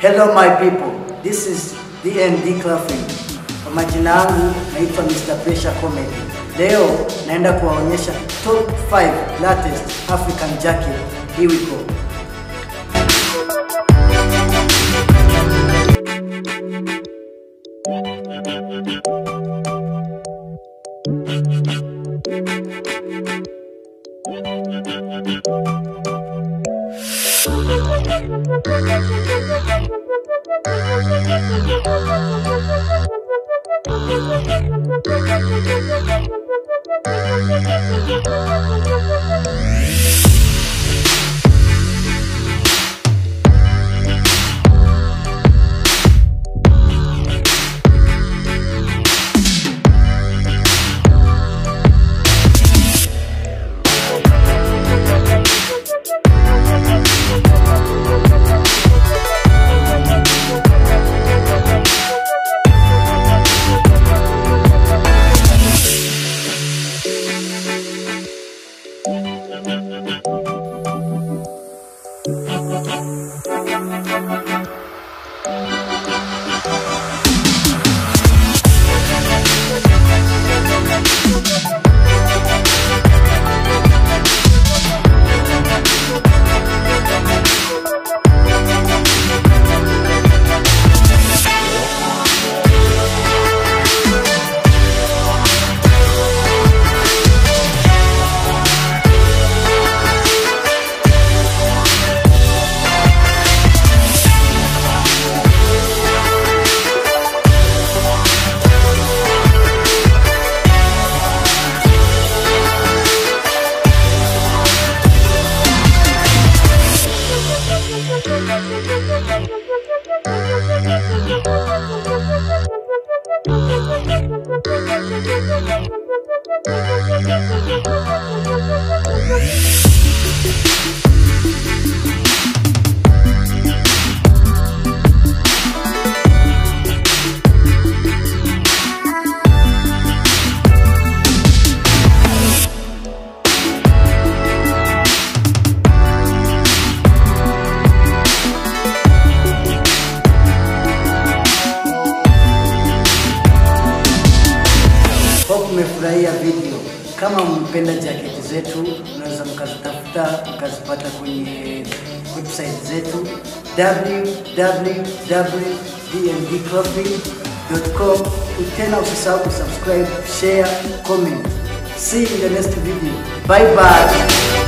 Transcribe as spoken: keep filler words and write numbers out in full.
Hello my people, this is D and D Clothing. Kwa majina yangu naitwa Mister Pressure Comedy. Leo naenda kuwaonyesha top five latest African jacket. Here we go. Umefurahia video. Kama mpenda jaketi zetu, unaweza mkazitafuta mkazipata kwenye website zetu w w w dot d and d clothing dot com. Tena usisahau kusubscribe, share, comment. See you in the next video. Bye bye.